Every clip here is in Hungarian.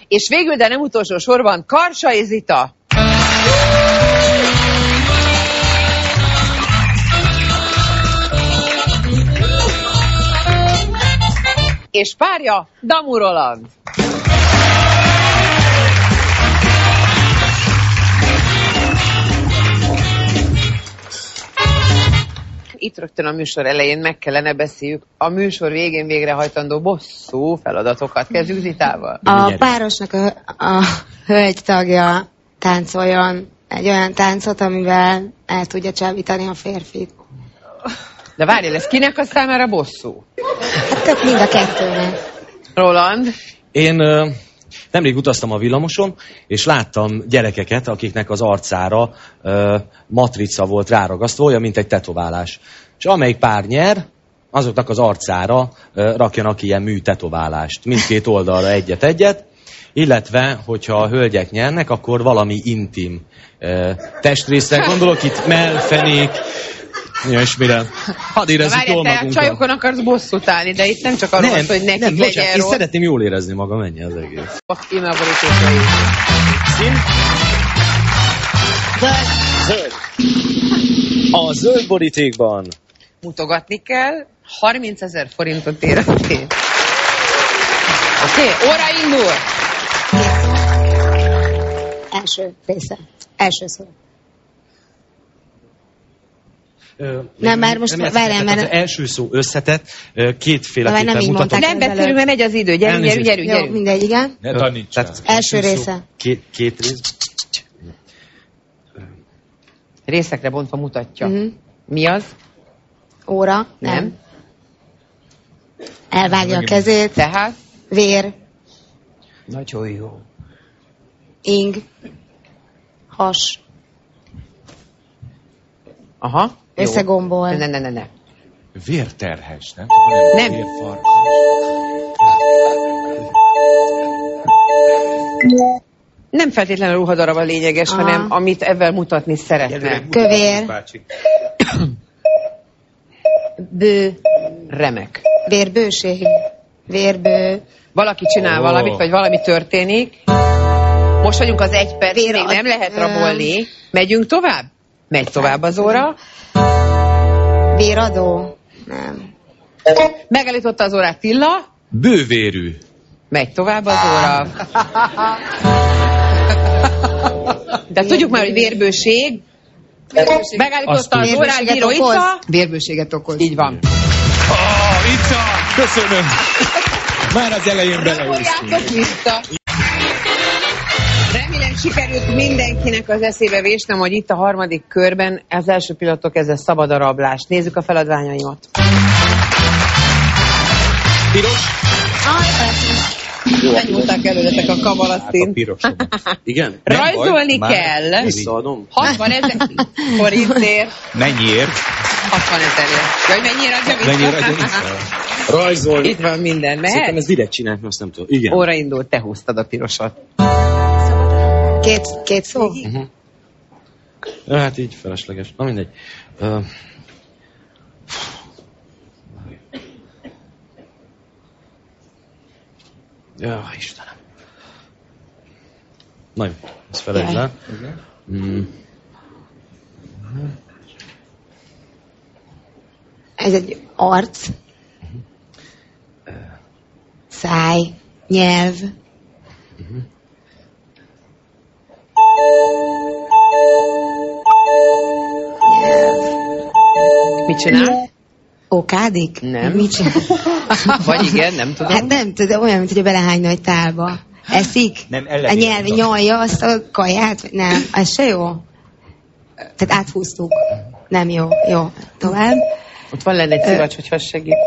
És végül, de nem utolsó sorban, Karsai Zita. És párja Damu Roland. Itt rögtön a műsor elején meg kellene beszéljük a műsor végén végrehajtandó bosszú feladatokat. Kezdjük Zitával. A párosnak a hölgy tagja táncoljon egy olyan táncot, amivel el tudja csábítani a férfit. De várjál, ez kinek a számára bosszú? Hát tök mind a kettőnek. Roland? Én nemrég utaztam a villamoson, és láttam gyerekeket, akiknek az arcára matrica volt ráragasztva, olyan, mint egy tetoválás. És amelyik pár nyer, azoknak az arcára rakjanak ilyen műtetoválást. Mindkét oldalra egyet-egyet, illetve, hogyha a hölgyek nyernek, akkor valami intim testrészre gondolok, itt mellfenék, és mire? Hadd érezzük jól magunkat. Várj, te a csajokon akarsz bosszút állni, de itt nem csak arról van, hogy nekik legyen bocsánat, rossz. Én szeretném jól érezni magam, ennyi az egész. Íme a borítékai. Szín? Zöld. A zöld borítékban. Mutogatni kell, 30 000 forintot ér a tét. Oké, óra indul! Első része. Első szó. Nem, már most várjál, mert... Az első szó összetett, kétféleképpen mutatom. Nem beszélünk, mert megy az idő. Gyerünk. Jó, mindegy, igen. Ne tanítsál. Első része. Két rész. Részekre bontva mutatja. Mi az? Óra. Nem. Elvágja a kezét. Tehát? Vér. Nagyon jó. Ing. Has. Aha. Összegombol. Ne. Vérterhes, nem? Nem. Vérfarkas. Nem feltétlenül a ruhadarab a lényeges, hanem amit ebben mutatni szeretne. Kövér. Bő. Remek. Vérbőség. Vérbő. Valaki csinál valamit, vagy valami történik. Most vagyunk az 1 perc, még nem lehet rabolni. Megyünk tovább? Megy tovább az óra. Véradó. Nem. Megállította az órát Tilla. Bővérű. Megy tovább az óra. De tudjuk már, hogy vérbőség. Megállította az órát Bíró Ica. Vérbőséget okoz. Így van. Ica, köszönöm. Már az elején beleúsztunk. Remélem sikerült mindenkinek az eszébe vésnem, hogy itt a harmadik körben az első pillanatok ez a szabad a rablás. Nézzük a feladványaimat. Piros. Megmondták előletek a kabalasztint. Igen? Rajzolni kell. Visszaadom. 60 000 forintért. Mennyiért? 60 000-ért. Vagy mennyire adja vissza? Mennyire adja vissza? Rajzolni. Itt van minden. Mehet? Szerintem ez direkt csinálni, azt nem tudom. Igen. Óra indult, te húztad a pirosat. Két szó? Hát így felesleges. Na mindegy. Ja, Istenem. Na jó, ezt felejtsd el. Ez egy arc. Száj. Nyelv. Mit csinál? Okádik? Nem. Mit csinál? Vagy igen, nem tudom. Hát nem tudom, olyan, mint hogy belehányna egy tálba. Eszik? Nem, a nyelv nyalja azt a kaját? Nem, ez se jó. Tehát áthúztuk. Nem jó. Jó. Tovább. Ott van lenne egy szivacs, hogyha segít.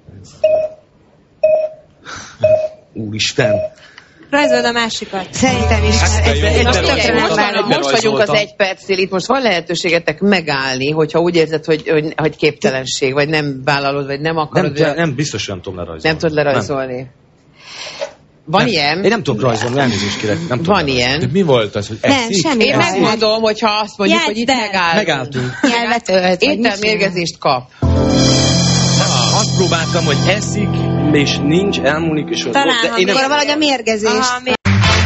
Úristen. Rajzold a másikat. Szerintem is. Most vagyunk az 1 percnél, itt most van lehetőségetek megállni, hogyha úgy érzed, hogy képtelenség, vagy nem vállalod, vagy nem akarod. Nem, biztos nem tudom lerajzolni. Nem tudod lerajzolni. Nem. Van nem. ilyen? Én nem tudok rajzolni, elnézést kérek. Nem van ilyen. De mi volt az, hogy nem, semmi. Én megmondom, hogyha azt mondjuk, hogy itt megálltunk. Nyelvet ölt. Ételmérgezést kap. Azt próbáltam, hogy eszik, és nincs, elmúlik, és talán, akkor valahogy a mérgezés.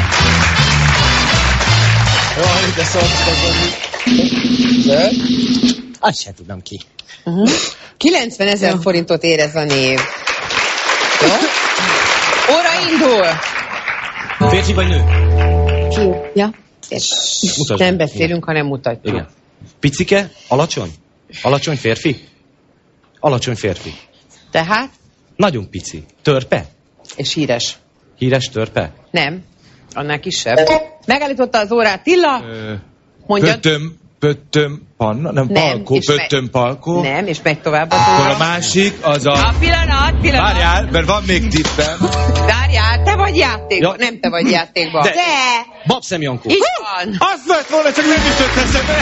Jaj, de szoktak. Azt sem tudom ki. 90 000 forintot ér ez a név. Jó? Óra indul! Férfi vagy nő? Fiú. Ja. Mutasd Nem meg. beszélünk, hanem mutatjuk. Igen. Picike, alacsony? Alacsony férfi? Alacsony férfi. Tehát? Nagyon pici. Törpe? És híres. Híres törpe? Nem. Annál kisebb. Megállította az órát Tilla. Mondjad. Pöttöm, panna? Nem, Nem, palkó, és pöttöm, palkó. Nem, és megy tovább az Akkor óra. a másik, az a... A pillanat. Várjál, mert van még tippem. Várjál, te vagy játékban. Ja. Nem te vagy játékban. De- De! Babszem Jankó. Így van. Az lett volna, csak nem jutott eszembe.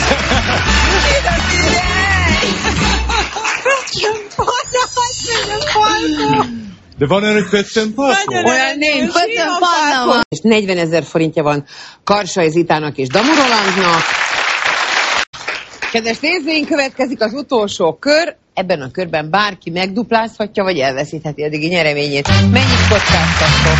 De van olyan, hogy pöttöm, palkó? Olyan nincs. Pöttöm panna van. És 40 000 forintja van Karsai Zitának és Damu Rolandnak. Kedves nézőink, következik az utolsó kör. Ebben a körben bárki megduplázhatja, vagy elveszítheti eddigi nyereményét. Mennyit kockáztattok?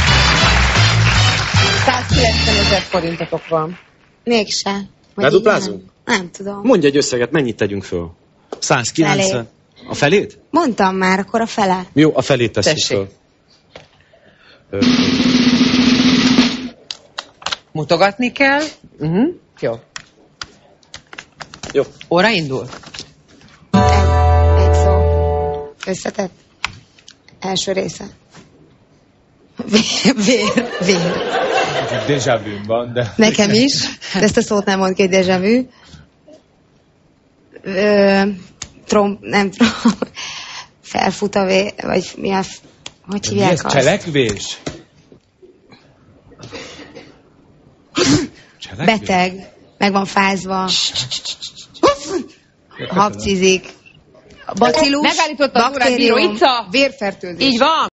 190 000 forintotok van. Mégse. Vagy Beduplázunk? így nem tudom. Mondj egy összeget, mennyit tegyünk föl? 190. Felét. A felét? Mondtam már, akkor a fele. Jó, a felét tesszük Tessék. föl. Mutogatni kell. Jó. Jó. Óra indul. Egy szó. Összetett. Első része. Vér. Déjà vu van, de... Nekem is. De ezt a szót nem mond ki, déjà vu. Nem felfut a vagy mi az? Hogy Mi hívják ez? azt? Cselekvés? Cselekvés? Beteg. Meg van fázva. Habcizik. Bacillus. Megállította az órát bíró baktérium, Ica. Vérfertőzés. Így van.